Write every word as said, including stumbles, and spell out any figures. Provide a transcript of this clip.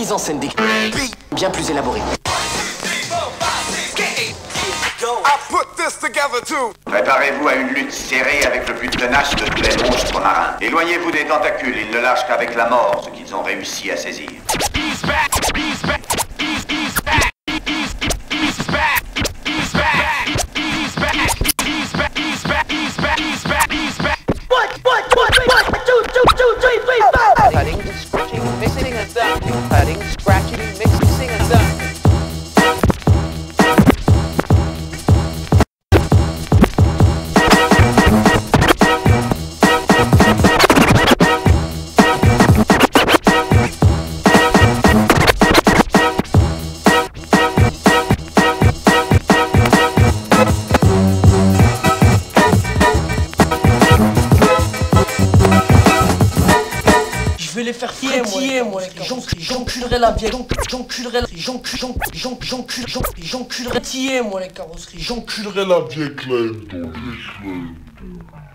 mise en scène des bien plus élaborée. Préparez-vous à une lutte serrée avec le plus tenace de tous les monstres marins. Éloignez-vous des tentacules, ils ne lâchent qu'avec la mort ce qu'ils ont réussi à saisir. Cutting, scratching, mixing and dumping. Cutting, scratching, mixing and dumping. Je vais les faire frétiller, moi, les gars. J'enculerai la vieille, j'enculerai la... J'enculerai... J'enculerai... J'enculerai... moi, les carrosseries. J'enculerai la vieille.